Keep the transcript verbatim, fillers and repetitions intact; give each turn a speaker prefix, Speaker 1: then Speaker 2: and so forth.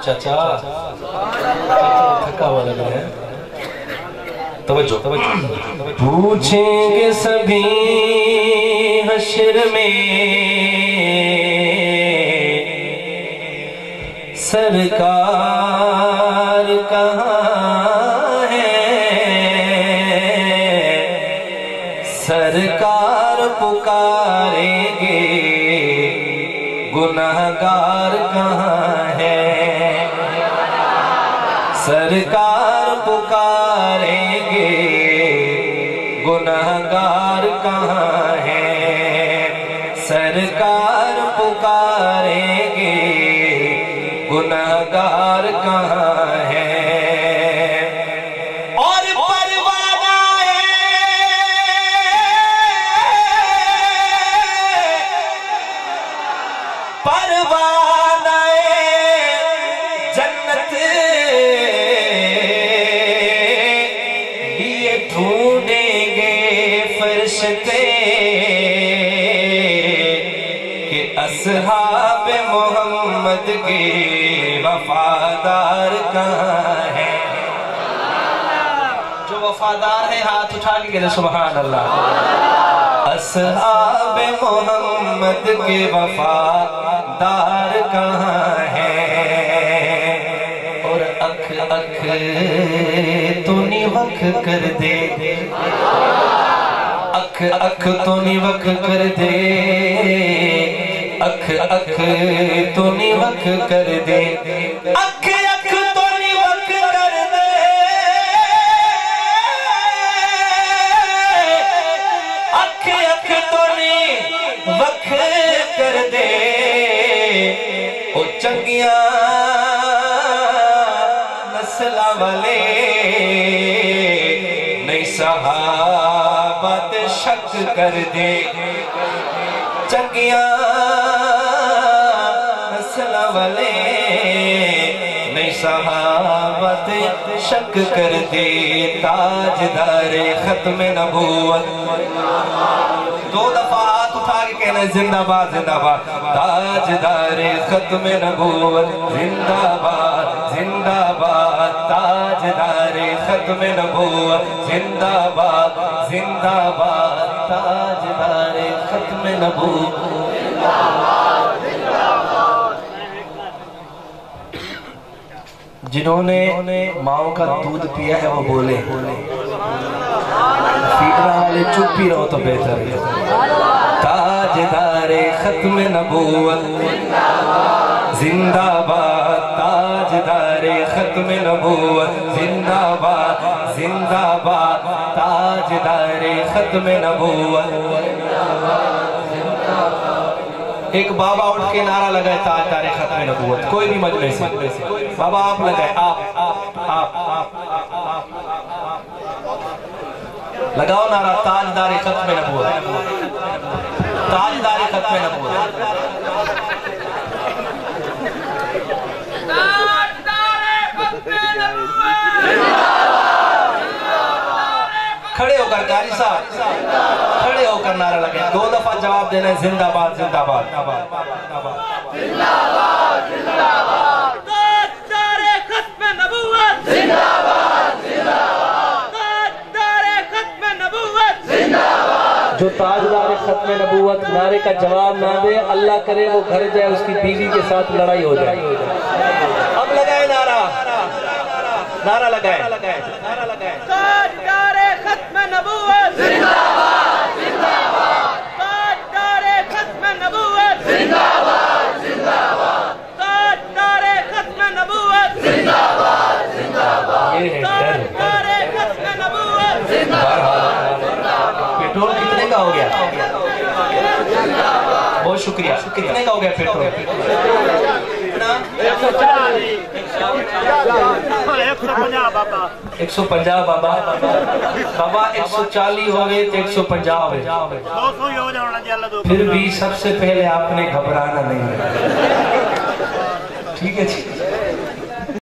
Speaker 1: چاچا تھکا ہوا لگ رہا ہے. توجہ توجہ. پوچھیں گے سبھی حشر میں سرکار کہاں ہے. سرکار پکاریں گے گناہگار کہاں ہے. سرکار پکاریں گے گناہگار کہاں ہے. سرکار پکاریں گے گناہگار کہاں ہے. اور پروانہ ہے پروانہ جنت یہ ڈھونڈیں گے فرشتے کہ اصحاب محمد کے وفادار کہاں ہے. جو وفادار ہے ہاتھ اٹھا کے کہتے سبحان اللہ. اصحاب محمد کے وفادار کہاں ہے. اور اکھ اکھ تو نیوک کر دے. اکھ اکھ تو نیوک کر دے. اکھ اکھ تو نیوک کر دے. اکھ اکھ تو نیوک کر دے. اکھ اکھ تو نیوک کر دے. او چنگیاں نسلہ والے نئی صحابت شک کر دے. چنگیاں نسلہ والے نئی صحابت شک کر دے. تاجدار ختم نبوت. دو دفعہ ہاتھ اٹھا کے کہنا زندہ باد زندہ باد. تاجدار ختم نبوت زندہ باد زندہ باد. تاجدار ختم نبوت زندہ باد زندہ باد. تاجدار ختم نبوت زندہ باد زندہ باد. جنہوں نے ماؤں کا دودھ پیا ہے وہ بولے. فیڈنا والے چپ بھی رہو تو بہتر ہے. تاجدار ختم نبوت زندہ باد. تاجدار ختم نبوت زندہ باد زندہ باد. تاجدار ختم نبوت. ایک بابا اٹھ کے نعرہ لگائے تاجدار ختم نبوت. کوئی بھی مجلس سے بابا آپ لگائے. آپ آپ آپ آپ لگاؤ نعرہ تاجدار ختم نبوت. تاجدار ختم نبوت. کھڑے ہو کر قاری صاحب کھڑے ہو کر نعرہ لگے. دو دفعہ جواب دینا ہے زندہ باد زندہ باد زندہ باد زندہ باد. تاجدار ختم نبوت زندہ باد زندہ باد. تاجدار ختم نبوت زندہ باد. جو تاجدار ختم نبوت نعرے کا جواب نہ دے اللہ کرے وہ گھر جائے اس کی بیوی کے ساتھ لڑائی ہو جائے. اب لگائے نعرہ نعرہ لگائے. تاجدار ختم نبوت زندہ باد زندہ باد. تاجدار ختم نبوت زندہ باد زندہ باد. تاجدار ختم نبوت زندہ باد زندہ باد. تاجدار ختم نبوت زندہ باد. پیٹرول کتنے کا ہو گیا؟ بہت شکریہ. کتنے کا ہو گیا پیٹرول؟ ایک سو پنجاب بابا. بابا ایک سو چالی ہو گئے تو ایک سو پنجاب ہے. پھر بھی سب سے پہلے آپ نے گھبرانا نہیں ہے. ٹھیک ہے جی.